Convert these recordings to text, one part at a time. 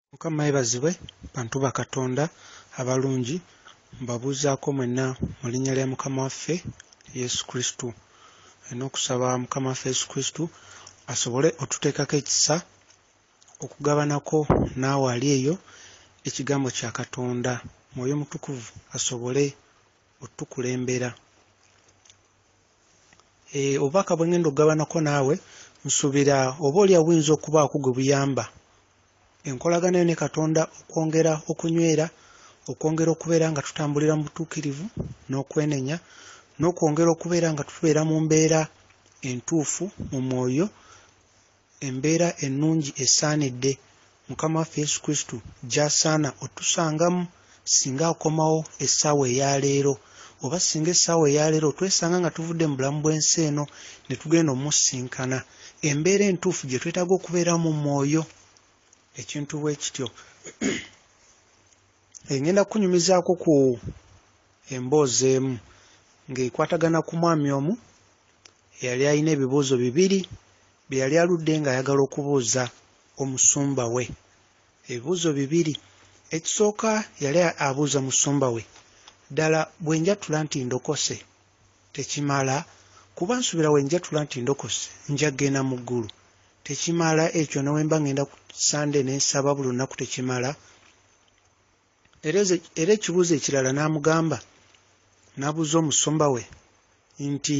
Mukama yebazibwe bantu ba Katonda abalungi mbabuuzaako mwenna mu linnya lya Mukama waffe Yesu Kristo. Olina okusaba Mukama waffe Yesu Kristo asobole otuteekako ekisa okugabanako naawe ali eyo ekigambo kya Katonda. Mwoyo Mutukuvu asobole otukulembera. Obubaka bwe ngenda okugabanako naawe nsuubira oba oli awinza okubaako gwe buyamba enkolagana yo ne Katonda okwongera okunywera, okwongera okubeera nga tutambulira mu butuukirivu n'okwenenya, n'okwongera okubeera nga tubeera mu mbeera entuufu mu mwoyo, embeera ennungi esaanidde Mukama waffe Yesu Kristo gy'asaana otusangamu singa akomawo essaawa eya leero, oba singa essaawa eya leero twesanga nga tuvudde mu bulamu bw'ensi eno ne tugenda omusisinkana embeera entuufu gye twetaaga okubeera mu mwoyo. Ekintu bwe kityo ngenda kunyumizaako ku emboozi emu ng'ekwatagana ku mwami omu eyali alina ebibuuzo bibiri bye yali aludde ng'ayagala okubuuza omusumba we. Ebibuuzo bibiri. Ekisooka yali abuuza musumba we, ddala bwe njatula nti ndokose tekimala? Kuba nsuubira we njatula nti ndokose nja kgenda mu ggulu. Tekimala ekyo ne wemba ngenda ku Sande ne nsaba buli lunaku tekimala? Era ekibuuzo ekirala n'amugamba, n'abuuza omusumba we nti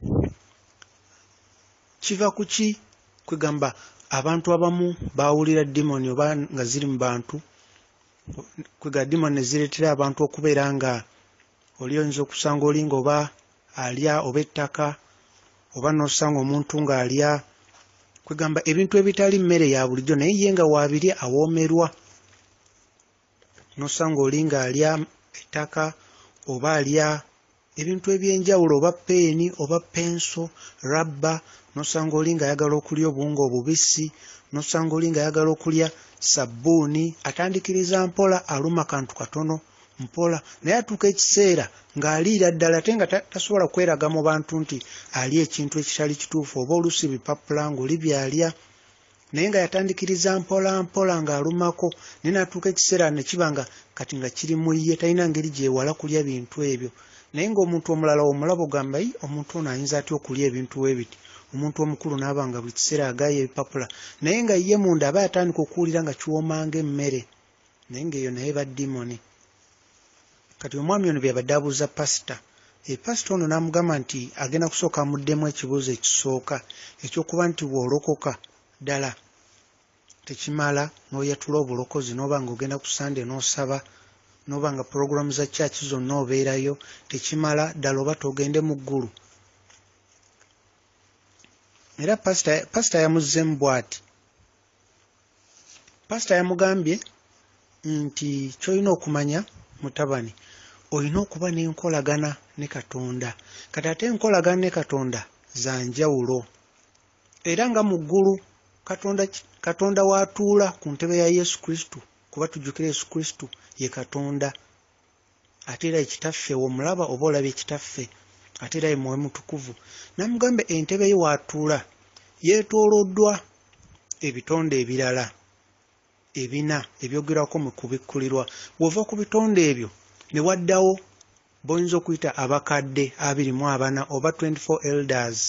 kiva ku ki kwegamba abantu abamu baawulira dimoni oba nga ziri mu bantu, kwega dimoni ne zireetera abantu okubeera nga oli oyinza okusanga oli nga oba alya oba ettaka oba n'osanga omuntu ng'alya kwegamba ebintu ebitali mmere ya bulijjo naye ye nga waabirya awoomerwa, n'osanga oli ng'alya ettaka oba alya ebintu eby'enjawulo oba peeni oba penso, rabba, n'osanga oli ng'ayagala okulya obuwunga obubisi, n'osanga oli ng'ayagala okulya sabbuuni, atandikiriza mpola aluma kantu katono mpola naye atuuka ekiseera ng'aliira ddala ate nga tasobola kweraga mu bantu nti alya ekintu ekitali kituufu oba oluusi bipapula ng'oli byalya naye nga yatandikiriza mpola mpola ng'alumako naye n'atuuka ekiseera ne kiba nga kati nga kiri mu ye talina ngeri gyewala kulya bintu ebyo. Naye ng'omuntu omulala omulaba ogamba omuntu ono ayinza atya okulya ebintu ebiti, omuntu omukulu n'aba nga buli kiseera agaaya ebipapula naye nga ye munda aba yatandika okuwulira nga kiwooma ng'emmere, naye ng'eyo naye baddimoni. Kati omwami ono byabadde abuuza pasita, pasita ono n'amugamba nti agenda kusooka amuddemu ekibuuzo ekisooka ekyokuba nti bw'olokoka ddala tekimala n'oyatula obulokozi n'oba ng'ogenda ku Sande n'osaba n'oba nga pulogulaamu za kyaki zonna obeerayo tekimala ddala oba togende mu ggulu. Era pasita yamuzzeemu bw'ati, pasita yamugambye nti ky'olina okumanya mutabani, olina okuba n'enkolagana ne Katonda. Kati ate enkolagana ne Katonda za njawulo era nga mu ggulu Katonda w'atuula ku ntebe ya Yesu Kristo, kuba tujjukira Yesu Kristo ye Katonda ate era ekitaffe w'omulaba oba olabye ekitaffe ate era ye Mwoyo Mutukuvu. Namugambe entebe ye w'atuula yeetooloddwa ebitonde ebirala ebina ebyogerwako mu kubikkulirwa. Bw'ova ku bitonde ebyo ne waddawo boyinza okuyita abakadde 24 oba 24 elders.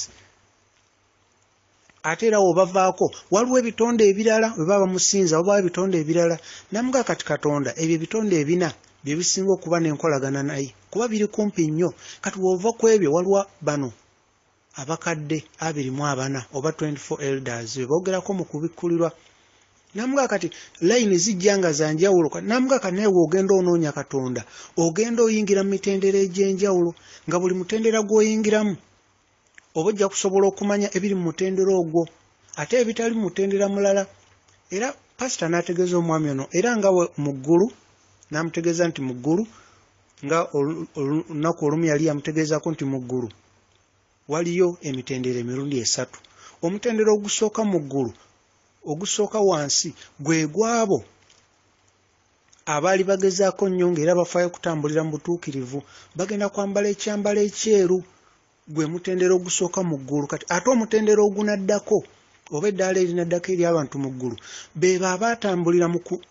Ate era w'obavaako waliwo ebitonde ebirala bwe baba bamusinza oba ebitonde ebirala. Namuga kati Katonda ebyo ebitonde ebina bye bisinga okuba n'enkolagana naye kuba biri kumpi nnyo. Kati w'ova ku ebyo waliwo bano abakadde 24 oba 24 elders be boogerako mu kubikkulirwa. Namuga kati layini zijja nga za njawulo. Namuga kati naye w'ogenda onoonya Katonda ogenda oyingira mu mitendera egy'enjawulo nga buli mutendera gw'oyingiramu oba ojja kusobola okumanya ebiri mu mutendera ogwo ate ebitali mu mutendera mulala. Era pasita n'ategeeza omwami ono era nga mu ggulu n'amutegeeza nti mu ggulu nga olunaku olumu yali yamutegeezako nti mu ggulu waliyo emitendera emirundi 3. Omutendera ogusooka mu ggulu ogusooka wansi gwe gwabo abaali bagezaako nnyo ng'era bafaayo okutambulira mu butuukirivu bagenda kwambala ekyambalo ekyeru, gwe mutendera ogusooka mu ggulu. Kati ate omutendera ogunaddako oba eddaala erinaddako eri abantu mu ggulu be baba batambulira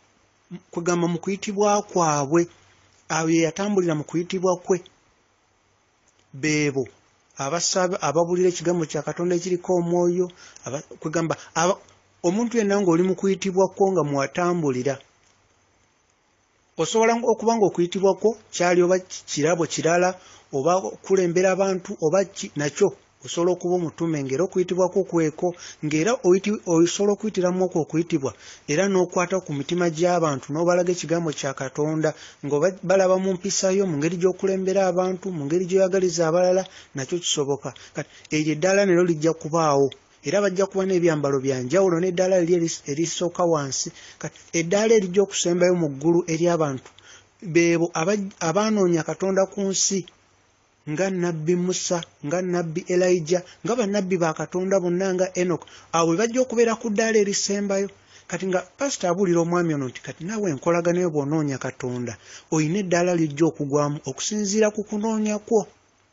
kwegamba mu kuyitibwa kwabwe awo yatambulira mu kuyitibwa kwe beebo ababulira ekigambo kya Katonda ekiriko omwoyo kwegamba omuntu yenna ng'oli mu kuyitibwa kwo nga mwatambulira osobola okuba nga okuyitibwa kwo kyali oba kirabo kirala oba kulembera abantu oba nakyo osobola okuba omutume ng'era okuyitibwa kwo kweko ng'era osobola okuyitiramu okwo okuyitibwa era n'okwata ku mitima gy'abantu n'obalaga ekigambo kya Katonda balaba mu mpisa yo mu ngeri gy'okulembera abantu mu ngeri gy'oyagaliza abalala nakyo kisoboka kati eryo eddaala nero lijja kubaawo era bajja kuba n'ebyambalo bya njawulo n'eddaala erisooka wansi kati eddaala erijja okusembayo mu ggulu eri abantu beebo abaanoonya Katonda ku nsi nga nabbi Musa nga nabbi Elijah nga bannabbi ba Katonda bonna nga Enoch awo bajja okubeera ku ddaala erisembayo kati nga pasita abuulira omwami ono nti kati naawe enkolagana yo bw'onoonya Katonda oyina eddaala lijja okugwamu okusinziira ku kunoonya kwo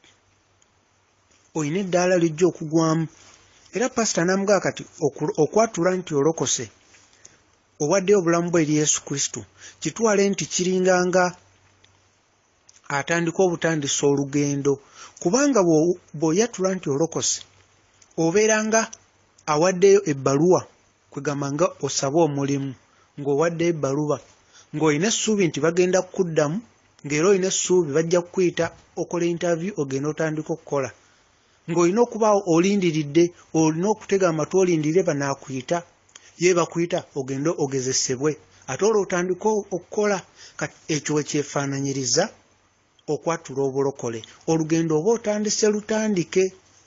oyina eddaala lijja okugwamu era pasita n'amugaa kati okwatula nti olokose owaddeyo obulamu bwe eri Yesu Kristo kitwale nti kiringanga atandika obutandisa olugendo kubanga bw'oyatula nti olokose obeeranga awaddeyo ebbaluwa kwegamba nga osaba omulimu ng'owaddeyo ebbaluwa ng'olina essuubi nti bagenda kukuddamu ng'era olina essuubi bajja kukuyita okola interview ogenda otandika okukola ng'olina okubaawo olindiridde olina okutega amatu olindirire banaakuyita ye bakuyita ogende ogezesebwe ate olwo otandika okukola ekyo wekyefaananyiriza okwatula obulokole olugendo oba otandise lutandike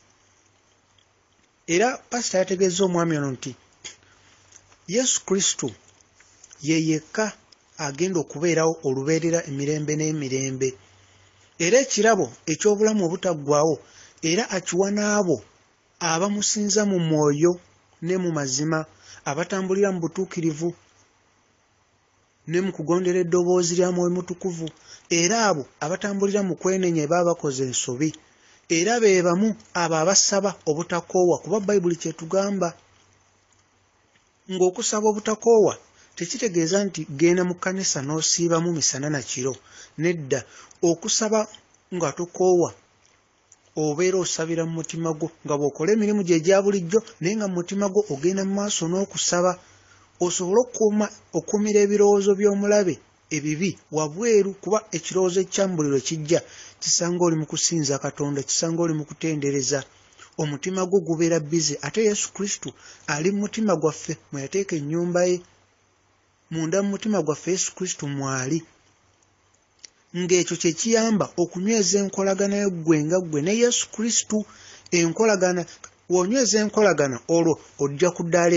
era pasita yategeeza omwami ono nti Yesu Kristo ye yekka agenda okubeerawo olubeerera emirembe n'emirembe era ekirabo eky'obulamu obutaggwaawo era akiwa n'abo abamusinza mu mwoyo ne mu mazima abatambulira mu butuukirivu ne mu kugondera eddoboozi lya Mwoyo Mutukuvu era abo abatambulira mu kwenenya baba bakoze ensobi era be bamu abo abasaba obutakoowa kuba Bayibuli kyetugamba ng'okusaba obutakoowa tekitegeeza nti genda mu kkanisa n'osiibamu misana na kiro nedda okusaba nga tokoowa obeera osabira mu mutima gwo nga bw'okola emirimu gye egya bulijjo naye nga mu mutima gwo ogenda mu maaso n'okusaba osobole okukumira ebirowoozo by'omulabe ebibi wabweru kuba ekirowoozo ekyambuliro kijja kisanga oli mu kusinza Katonda kisanga oli mu kutendereza omutima gwo gubeera bize ate Yesu Kristo ali mu mutima gwaffe mwe yateeka ennyumba ye munda mu mutima gwaffe Yesu Kristo mwali ng'ekyo kye kiyamba okunyweza enkolagana y'eggwe nga ggwe ne Yesu Kristo enkolagana w'onyweza enkolagana olwo ojja ku ddaala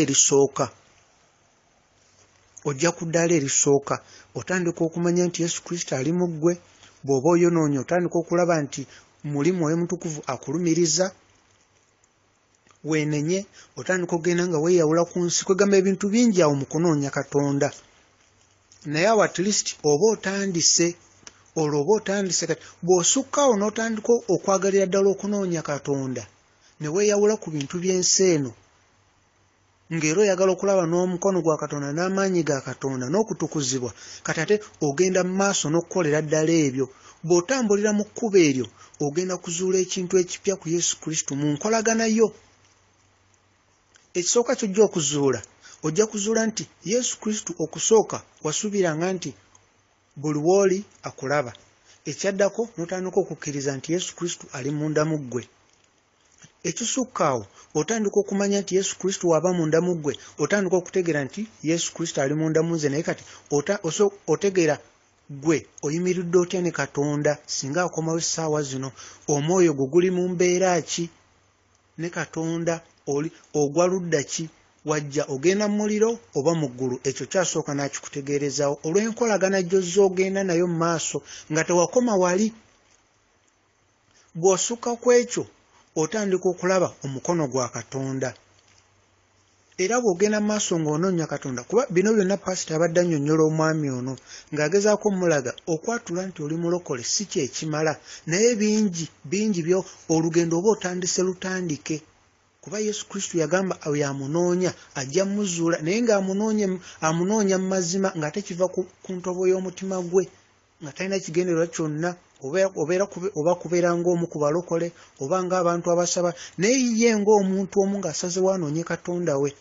erisooka otandika okumanya nti Yesu Kristo ali mu ggwe bw'oba oyonoonya otandika okulaba nti muli Mwoyo Mutukuvu akulumiriza weenenye otandika okugenda nga weeyawula ku nsi kwegamba ebintu bingi awo mu kunoonya Katonda naye awo at least oba otandise olwo oba otandise kati bw'osukkaawo n'otandika okwagalira ddala okunoonya Katonda ne weeyawula ku bintu by'ensi eno ng'era oyagala okulaba n'omukono gwa Katonda n'amaanyi ga Katonda n'okutukuzibwa kati ate ogenda mu maaso n'okukolera ddala ebyo bw'otambulira mu kkubo eryo ogenda kuzuula ekintu ekipya ku Yesu Kristo mu nkolagana yo ekisooka ky'ojja okuzuula ojja kuzuula nti Yesu Kristo okusooka wasuubiranga nti buli w'oli akulaba ekyaddako n'otandika okukkiriza nti Yesu Kristo ali munda mu ggwe ekisukka awo otandika okumanya nti Yesu Kristo waba munda mu ggwe otandika okutegeera nti Yesu Kristo ali munda mu nze naye kati otegeera ggwe oyimiridde otya ne Katonda singa akomawo essaawa zino omwoyo gwo guli mu mbeera ki ne Katonda ogwa ludda ki wajja ogenda mu muliro oba mu ggulu ekyo kyasooka n'akikutegeerezaawo olw'enkolagana gy'ozza ogenda nayo mu maaso nga tewakoma wali bw'osukka ku ekyo otandika okulaba omukono gwa Katonda era bw'ogenda mu maaso ng'onoonya Katonda kuba bino byonna pasita abadde annyonnyola omwami ono ng'agezaako mulaga okwatula nti oli mulokole si kyekimala naye bingi byo olugendo oba otandise lutandike kuba Yesu Kristo yagamba oyo amunoonya ajja muzuula, naye ng'amunoonya mu mazima ng'ate kiva ku ntobo y'omutima gwe, nga talina kigendererwa kyonna, oba kubeera ng'omu ku balokole oba ng'abantu abasaba, naye ye ng'omuntu omu ng'asazewo anoonye Katonda we.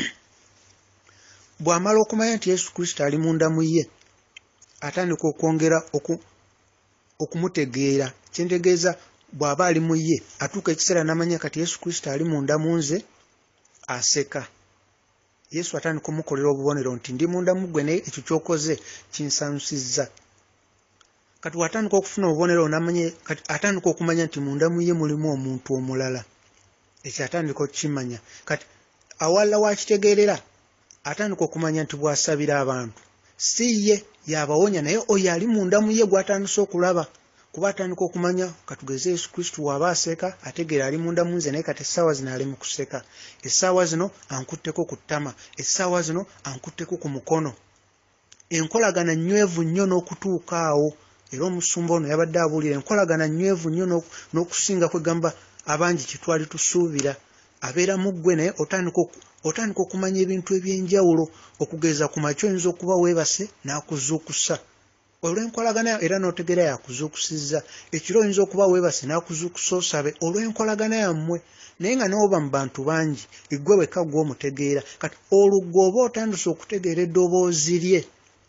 Bw'amala okumanya nti Yesu Kristo ali munda mu ye, atandika okwongera okumutegeera. Kyentegeeza bw'aba ali mu ye, atuuka ekiseera n'amanya kati Yesu Kristo ali munda mu nze, aseka. Yesu atandika omukolera obubonero nti ndi munda mu ggwe, naye ekyo ky'okoze kinsamusizza. Kati watandika okufuna obubonero n'amanya, kati atandika okumanya nti munda mu ye mulimu omuntu omulala. Ekyo atandika okukimanya. Kati awalala wakitegeerera, atandika okumanya nti bw'asabira abantu si ye yabawonya, naye oyo ali munda mu ye gw'atandise okulaba. Kuba atandika okumanya, katugeze Yesu Kristo waba aseka ategeera ali munda mu nze, naye kati essaawa zino ali mu kuseka, essaawa zino ankutteko ku ttama, essaawa zino ankutteko ku mukono. Enkolagana nnywevu nnyo n'okutuuka awo. Era omusumba ono yabadde abuulira enkolagana nnywevu nnyo n'okusinga kwegamba abangi kye twali tusuubira. Abeera mu ggwe, naye otandika okumanya ebintu eby'enjawulo, okugeza ku makya oyinza okuba weebase n'akuzuukusa. Olw'enkolagana era n'otegeera yakuzuukusizza. Ekiro oyinza okuba weebase n'akuzuukusa osabe olw'enkolagana yammwe, naye nga n'oba mu bantu bangi, eggwe wekka gw'omutegeera. Kati oluggo oba otandise okutegeera eddoboozi lye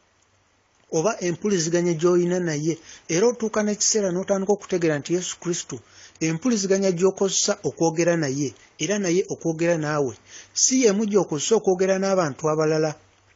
oba empuliziganya gy'olina naye, era otuuka n'ekiseera n'otandika okutegeera nti Yesu Kristo empuliziganya gy'okozesa okwogera naye era naye okwogera naawe si y'emu gy'okozesa okwogera n'abantu abalala.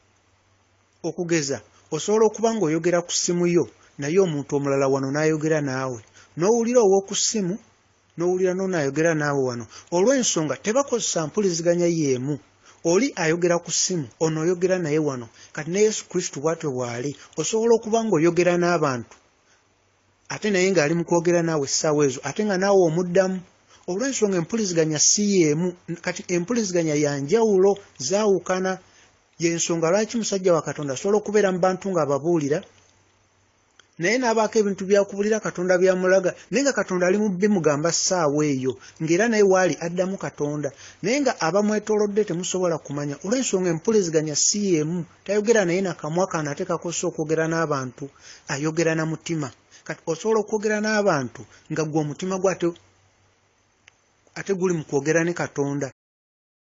Okugeza, osobola okuba ng'oyogera ku ssimu yo, naye omuntu omulala wano n'ayogera naawe, n'owulira ow'oku ssimu n'owulira n'onaayogera naawe wano, olw'ensonga tebakozesa mpuliziganya y'emu. Oli ayogera ku ssimu, ono oyogera naye wano. Kati ne Yesu Kristo bw'atyo bw'ali, osobola okuba ng'oyogera n'abantu ate naye ng'ali mu kwogera naawe essaawa ezo, ate nga naawe omuddamu. Olw'ensonga empuliziganya si y'emu. Kati empuliziganya ya njawulo, zaawukana. Y'ensonga lwaki musajja wa Katonda asobola okubeera mu bantu ng'ababuulira, naye n'abaako ebintu byakubulira Katonda byamulaga, naye nga Katonda ali mu bimugamba ssaawa eyo, ng'era naye waali addamu Katonda, naye nga abamwetoolodde temusobola kumanya. Olw'ensonga empuliziganya si y'emu. Tayogera naye na kamwa kano ate kakozesa okwogera n'abantu, ayogera na mutima. Kati osobola okwogera n'abantu nga gwe omutima gwe ate guli mu kwogera ne Katonda.